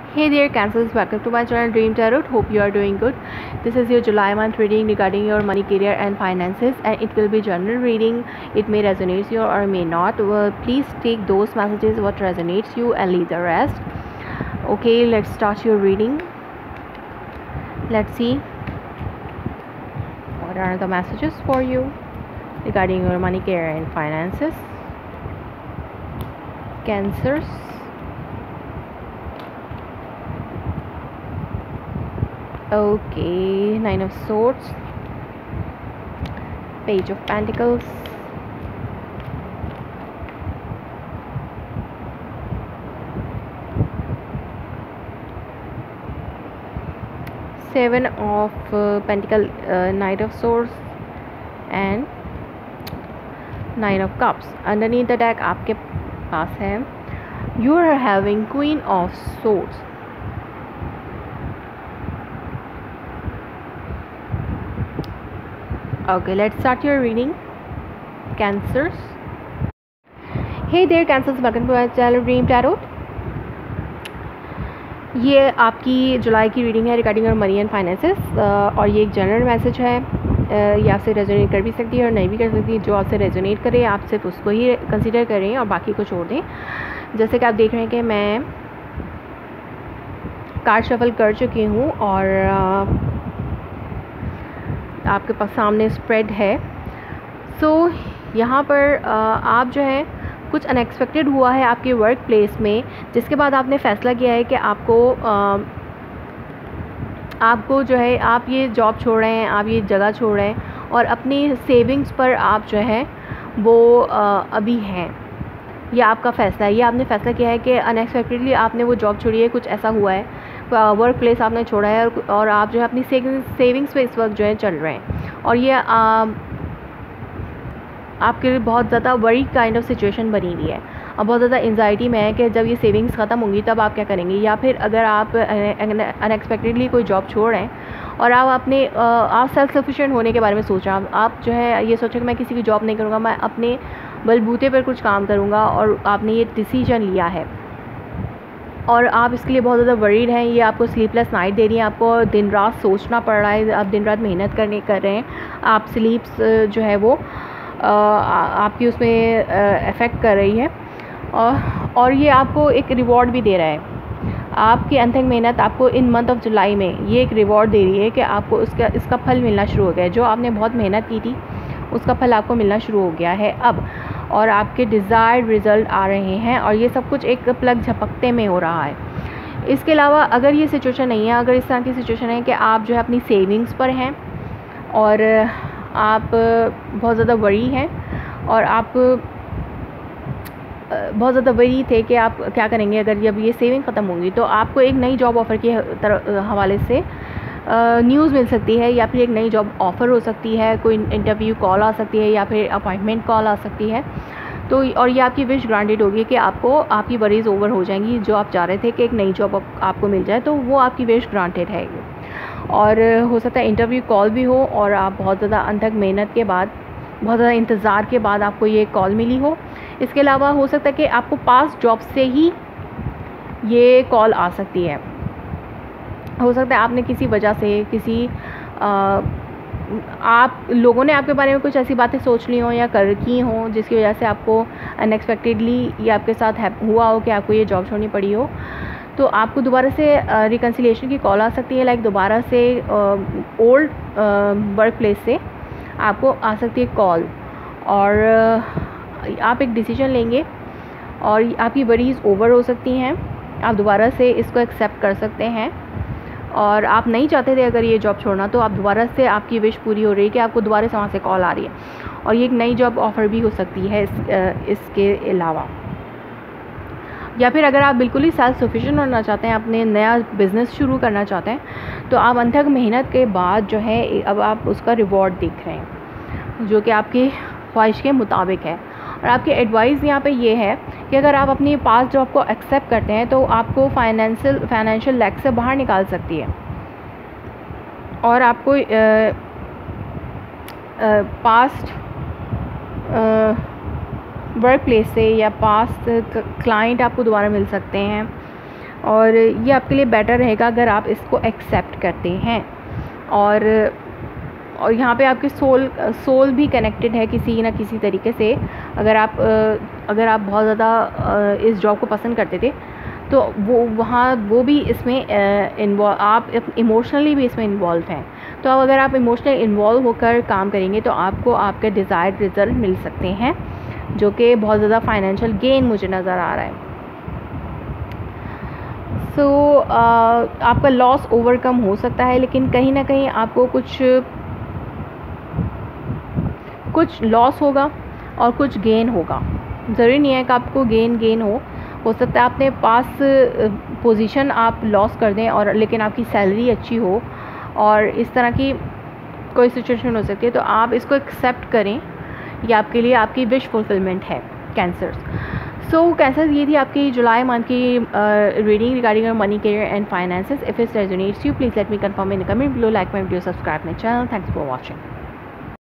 Hey there Cancers, welcome to my channel Dream Tarot. Hope you are doing good. This is your July month reading regarding your money, career and finances, and it will be general reading. It may resonate you or may not. Please take those messages what resonates you and leave the rest. Okay, let's start your reading. Let's see what are the messages for you regarding your money, career and finances. Cancers. Okay, Nine of Swords, Page of Pentacles, Seven of Pentacles, Knight of Swords and Nine of Cups. Underneath the deck आपके पास है You are having Queen of Swords. Okay, let's start your reading. Cancers. Hey there Cancers, welcome to my channel Dream Tarot. ये आपकी जुलाई की reading है regarding और money and finances, और ये एक जनरल मैसेज है. ये आपसे रेजोनेट कर भी सकती है और नहीं भी कर सकती है. जो आपसे रेजोनेट करे आप सिर्फ उसको ही कंसिडर करें और बाकी को छोड़ दें. जैसे कि आप देख रहे हैं कि मैं कार्ड शफल कर चुकी हूँ और आपके पास सामने स्प्रेड है. सो यहाँ पर आप जो है कुछ अनएक्सपेक्टेड हुआ है आपके वर्क प्लेस में, जिसके बाद आपने फ़ैसला किया है कि आपको जो है आप ये जॉब छोड़ रहे हैं, आप ये जगह छोड़ रहे हैं और अपनी सेविंग्स पर आप जो है वो अभी हैं. ये आपका फ़ैसला है. ये आपने फ़ैसला किया है कि अनएक्सपेक्टेडली आपने वो जॉब छोड़ी है. कुछ ऐसा हुआ है, वर्क प्लेस आपने छोड़ा है और आप जो है अपनी सेविंग्स पे इस वक्त जो है चल रहे हैं. और ये आपके लिए बहुत ज़्यादा वरी काइंड ऑफ सिचुएशन बनी हुई है. अब बहुत ज़्यादा एंजाइटी में है कि जब ये सेविंग्स ख़त्म होंगी तब आप क्या करेंगे, या फिर अगर आप अनएक्सपेक्टेडली कोई जॉब छोड़ रहे हैं और आप सेल्फ सफिशिएंट होने के बारे में सोच रहे हैं. आप जो है ये सोचें कि मैं किसी की जॉब नहीं करूँगा, मैं अपने बलबूते पर कुछ काम करूँगा, और आपने ये डिसीजन लिया है और आप इसके लिए बहुत ज़्यादा वरीड हैं. ये आपको स्लीपलेस नाइट दे रही है, आपको दिन रात सोचना पड़ रहा है, आप दिन रात मेहनत कर रहे हैं. आप स्लीप्स जो है वो आपकी उसमें अफेक्ट कर रही है. और ये आपको एक रिवॉर्ड भी दे रहा है. आपकी अनथक मेहनत आपको इन मंथ ऑफ जुलाई में ये एक रिवॉर्ड दे रही है कि आपको इसका फल मिलना शुरू हो गया है. जो आपने बहुत मेहनत की थी उसका फल आपको मिलना शुरू हो गया है अब, और आपके डिज़ायर्ड रिज़ल्ट आ रहे हैं. और ये सब कुछ एक प्लग झपकते में हो रहा है. इसके अलावा अगर ये सिचुएशन नहीं है, अगर इस तरह की सिचुएशन है कि आप जो है अपनी सेविंग्स पर हैं और आप बहुत ज़्यादा वरी हैं और आप बहुत ज़्यादा वरी थे कि आप क्या करेंगे अगर जब ये सेविंग ख़त्म होंगी, तो आपको एक नई जॉब ऑफ़र के हवाले से न्यूज़ मिल सकती है, या फिर एक नई जॉब ऑफ़र हो सकती है, कोई इंटरव्यू कॉल आ सकती है, या फिर अपॉइंटमेंट कॉल आ सकती है. तो और ये आपकी विश ग्रांटेड होगी कि आपकी वरीज़ ओवर हो जाएंगी. जो आप चाह रहे थे कि एक नई जॉब आपको मिल जाए, तो वो आपकी विश ग्रांटेड है. और हो सकता है इंटरव्यू कॉल भी हो और आप बहुत ज़्यादा अनथक मेहनत के बाद, बहुत ज़्यादा इंतज़ार के बाद आपको ये कॉल मिली हो. इसके अलावा हो सकता है कि आपको पास्ट जॉब से ही ये कॉल आ सकती है. हो सकता है आपने किसी वजह से आप लोगों ने आपके बारे में कुछ ऐसी बातें सोच ली हों या की हों जिसकी वजह से आपको अनएक्सपेक्टेडली ये आपके साथ हुआ हो कि आपको ये जॉब छोड़नी पड़ी हो. तो आपको दोबारा से रिकन्सिलिएशन की कॉल आ सकती है. लाइक दोबारा से ओल्ड वर्क प्लेस से आपको आ सकती है कॉल, और आप एक डिसीजन लेंगे और आपकी वरीज़ ओवर हो सकती हैं. आप दोबारा से इसको एक्सेप्ट कर सकते हैं, और आप नहीं चाहते थे अगर ये जॉब छोड़ना, तो आप दोबारा से आपकी विश पूरी हो रही है कि आपको दोबारा से वहाँ से कॉल आ रही है, और ये एक नई जॉब ऑफ़र भी हो सकती है इसके अलावा. या फिर अगर आप बिल्कुल ही सेल्फ सफिशिएंट होना चाहते हैं, अपने नया बिज़नेस शुरू करना चाहते हैं, तो आप अनथक मेहनत के बाद जो है अब आप उसका रिवॉर्ड देख रहे हैं जो कि आपकी ख्वाहिश के मुताबिक है. और आपकी एडवाइस यहाँ पे ये है कि अगर आप अपनी पास्ट जॉब को एक्सेप्ट करते हैं तो आपको फाइनेंशियल लैक से बाहर निकाल सकती है, और आपको पास्ट वर्क प्लेस से या पास्ट क्लाइंट आपको दोबारा मिल सकते हैं. और ये आपके लिए बेटर रहेगा अगर आप इसको एक्सेप्ट करते हैं। और यहाँ पे आपके सोल भी कनेक्टेड है किसी ना किसी तरीके से। अगर आप बहुत ज़्यादा इस जॉब को पसंद करते थे तो वो भी इसमें आप इमोशनली भी इसमें इन्वॉल्व हैं। तो अब अगर आप इमोशनली इन्वॉल्व होकर काम करेंगे तो आपको आपके डिज़ायर्ड रिज़ल्ट मिल सकते हैं, जो कि बहुत ज़्यादा फाइनेंशियल गेन मुझे नज़र आ रहा है। आपका लॉस ओवरकम हो सकता है, लेकिन कहीं ना कहीं आपको कुछ लॉस होगा और कुछ गेन होगा। ज़रूरी नहीं है कि आपको गेन हो सकता है आपने पास पोजीशन आप लॉस कर दें और लेकिन आपकी सैलरी अच्छी हो, और इस तरह की कोई सिचुएशन हो सकती है। तो आप इसको एक्सेप्ट करें, ये आपके लिए आपकी विश फुलफिलमेंट है कैंसर्स। कैंसर, ये थी आपकी जुलाई मंथ की reading regarding money, career and finances. If it resonates you, please let me confirm in the comment below, like my video, subscribe my channel. Thanks for watching.